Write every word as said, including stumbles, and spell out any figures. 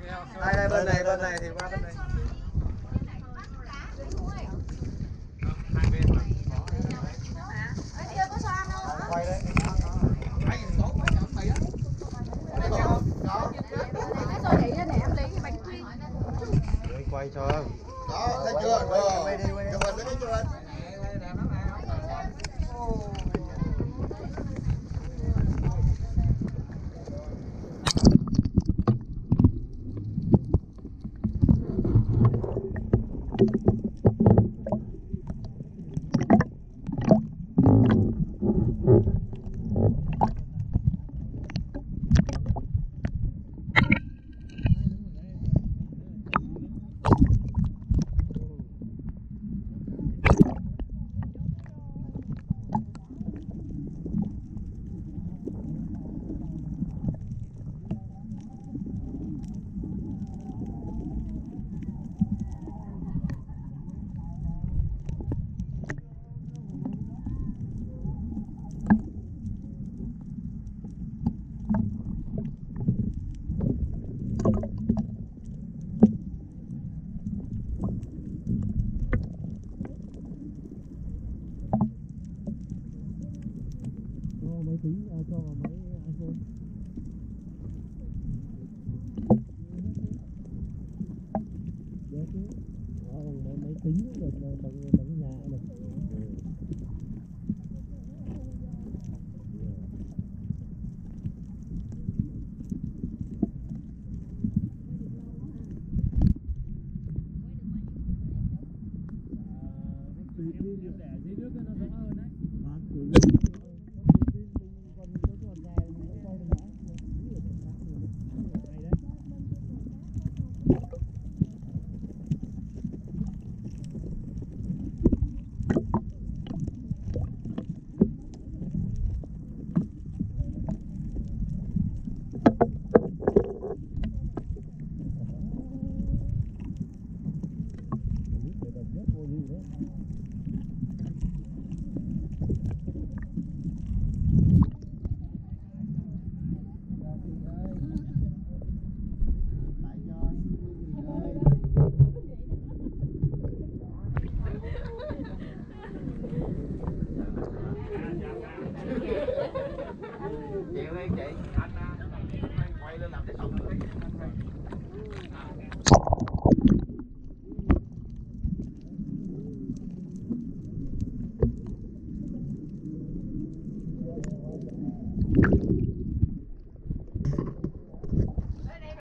Đây đây bên này bên này thì qua bên này. Quay đấy. Quay cho. Đó, thấy chưa? Rồi. Quay đi, quay đi. Chụp hình đấy, chụp hình. Máy tính à, cho vào máy iPhone. Được chứ. Đó, máy, máy tính cũng được bằng bằng nhà này. Tùy tùy để dưới nước nó rõ hơn đấy. Vâng, tùy. Chịu đi chị, anh quay lên làm cái sọc.